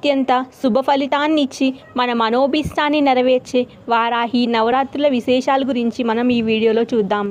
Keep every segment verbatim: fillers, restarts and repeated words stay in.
అత్యంత శుభ ఫలితాన్నిచ్చి మన మనోభీష్టాన్ని నెరవేర్చే వారాహి నవరాత్రుల విశేషాల గురించి మనం ఈ వీడియోలో చూద్దాం.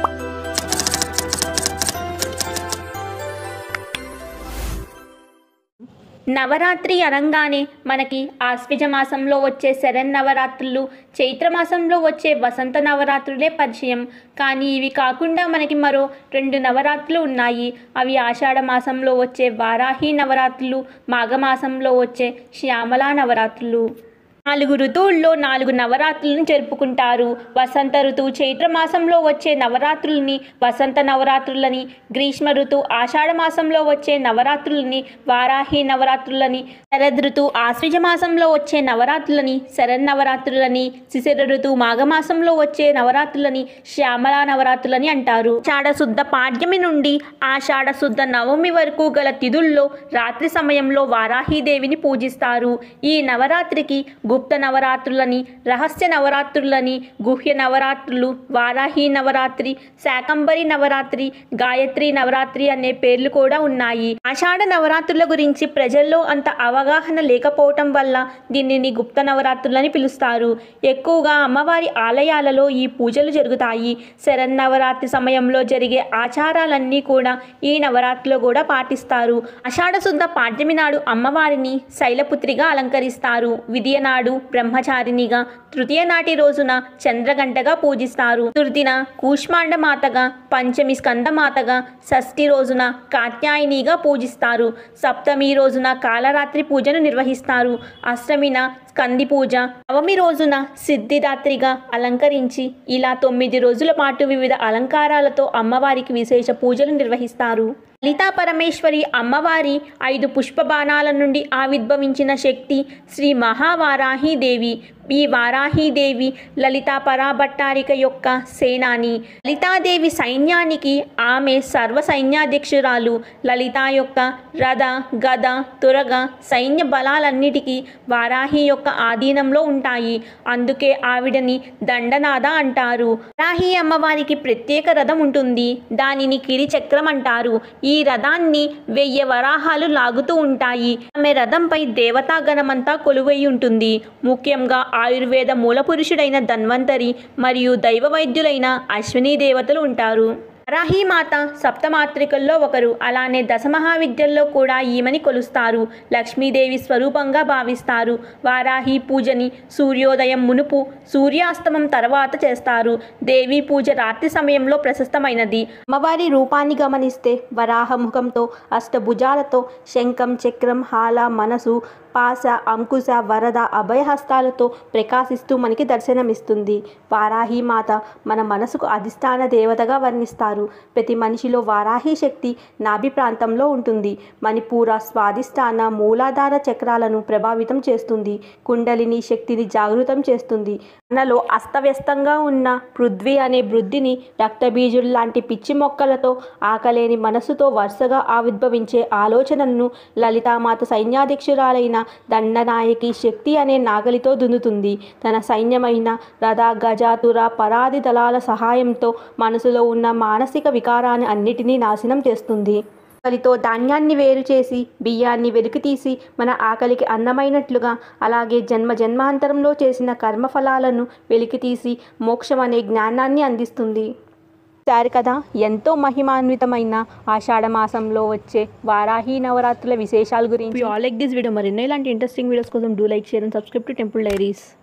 నవరాత్రి అనగానే మనకి ఆశ్వజ మాసంలో వచ్చే శరన్నవరాత్రులు, చైత్రమాసంలో వచ్చే వసంత నవరాత్రులే పరిచయం. కానీ ఇవి కాకుండా మనకి మరో రెండు నవరాత్రులు ఉన్నాయి. అవి ఆషాఢ మాసంలో వచ్చే వారాహి నవరాత్రులు, మాఘమాసంలో వచ్చే శ్యామలా నవరాత్రులు. నాలుగు ఋతువుల్లో నాలుగు నవరాత్రులను జరుపుకుంటారు. వసంత ఋతువు చైత్రమాసంలో వచ్చే నవరాత్రులని వసంత నవరాత్రులని, గ్రీష్మ ఋతువు ఆషాఢ మాసంలో వచ్చే నవరాత్రులని వారాహి నవరాత్రులని, శరద్ ఋతువు ఆశ్వజ మాసంలో వచ్చే నవరాత్రులని శరన్నవరాత్రులని, శిశిర ఋతువు మాఘమాసంలో వచ్చే నవరాత్రులని శ్యామలా నవరాత్రులని అంటారు. ఆషాఢ శుద్ధ పాడ్యమి నుండి ఆషాఢ శుద్ధ నవమి వరకు గల తిథుల్లో రాత్రి సమయంలో వారాహీదేవిని పూజిస్తారు. ఈ నవరాత్రికి గుప్త నవరాత్రులని, రహస్య నవరాత్రులని, గుహ్య నవరాత్రులు, వారాహి నవరాత్రి, శాకంబరి నవరాత్రి, గాయత్రి నవరాత్రి అనే పేర్లు కూడా ఉన్నాయి. ఆషాఢ నవరాత్రుల గురించి ప్రజల్లో అంత అవగాహన లేకపోవటం వల్ల దీనిని గుప్త నవరాత్రులని పిలుస్తారు. ఎక్కువగా అమ్మవారి ఆలయాలలో ఈ పూజలు జరుగుతాయి. శరన్నవరాత్రి సమయంలో జరిగే ఆచారాలన్నీ కూడా ఈ నవరాత్రిలో కూడా పాటిస్తారు. ఆషాఢ శుద్ధ పాడ్యమి నాడు అమ్మవారిని శైలపుత్రిగా అలంకరిస్తారు. విదియ నాడు బ్రహ్మచారినిగా, తృతీయ నాటి రోజున చంద్రగంటగా పూజిస్తారు. చతుర్థిన కూష్మాండ మాతగా, పంచమి స్కందమాతగా, షష్ఠి రోజున కాత్యాయనిగా పూజిస్తారు. సప్తమి రోజున కాలరాత్రి పూజను నిర్వహిస్తారు. అష్టమిన స్కంది పూజ, నవమి రోజున సిద్ధిదాత్రిగా అలంకరించి ఇలా తొమ్మిది రోజుల పాటు వివిధ అలంకారాలతో అమ్మవారికి విశేష పూజలు నిర్వహిస్తారు. లలితా పరమేశ్వరి అమ్మవారి ఐదు పుష్పబాణాల నుండి ఆవిర్భవించిన శక్తి శ్రీ మహావారాహీదేవి. ఈ వారాహీదేవి లలితా పరాభట్టారిక యొక్క సేనాని. లలితాదేవి సైన్యానికి ఆమె సర్వ సైన్యాధ్యక్షురాలు. లలిత యొక్క రథ, గద, తురగ సైన్య బలాలన్నిటికీ వారాహి యొక్క ఆధీనంలో ఉంటాయి. అందుకే ఆవిడని దండనాథ అంటారు. వారాహి అమ్మవారికి ప్రత్యేక రథం ఉంటుంది. దానిని కిరిచక్రం అంటారు. ఈ రథాన్ని వెయ్యి వరాహాలు లాగుతూ ఉంటాయి. ఆమె రథంపై దేవతాగణమంతా కొలువై ఉంటుంది. ముఖ్యంగా ఆయుర్వేద మూలపురుషుడైన ధన్వంతరి మరియు దైవ వైద్యులైన అశ్విని దేవతలు ఉంటారు. వారాహీమాత సప్తమాతృకల్లో ఒకరు. అలానే దశమహావిద్యల్లో కూడా ఈమెని కొలుస్తారు. లక్ష్మీదేవి స్వరూపంగా భావిస్తారు. వారాహి పూజని సూర్యోదయం మునుపు, సూర్యాస్తమం తర్వాత చేస్తారు. దేవి పూజ రాత్రి సమయంలో ప్రశస్తమైనది. అమ్మవారి రూపాన్ని గమనిస్తే వరాహ ముఖంతో, అష్టభుజాలతో, శంఖం, చక్రం, హాల, మనసు, పాస, అంకుశ, వరద, అభయహస్తాలతో ప్రకాశిస్తూ మనకి దర్శనమిస్తుంది. వారాహి మాత మన మనసుకు అధిష్టాన దేవతగా వర్ణిస్తారు. ప్రతి మనిషిలో వారాహి శక్తి నాభి ప్రాంతంలో ఉంటుంది. మణిపూర, స్వాదిష్టాన, మూలాధార చక్రాలను ప్రభావితం చేస్తుంది. కుండలిని శక్తిని జాగృతం చేస్తుంది. మనలో అస్తవ్యస్తంగా ఉన్న పృథ్వీ అనే బుద్ధిని రక్తబీజులు లాంటి పిచ్చి మొక్కలతో, ఆకలేని మనసుతో వరుసగా ఆవిర్భవించే ఆలోచనలను లలితామాత సైన్యాధ్యక్షురాలైన దండనాయకి శక్తి అనే నాగలితో దున్నుతుంది. తన సైన్యమైన రథ, గజ, తుర, పరాది దళాల సహాయంతో మనసులో ఉన్న మానసిక వికారాన్ని అన్నిటినీ నాశనం చేస్తుంది. ఆకలితో ధాన్యాన్ని వేరు చేసి బియ్యాన్ని వెలికితీసి మన ఆకలికి అన్నమైనట్లుగా, అలాగే జన్మ జన్మాంతరంలో చేసిన కర్మఫలాలను వెలికితీసి మోక్షం అనే జ్ఞానాన్ని అందిస్తుంది. సారి కదా, ఎంతో మహిమాన్వితమైన ఆషాఢ మాసంలో వచ్చే వారాహి నవరాత్రుల విశేషాల గురించి. All like this video. మరిన్నో ఇలాంటి ఇంట్రెస్టింగ్ వీడియోస్ కోసం do like, share and subscribe to temple diaries.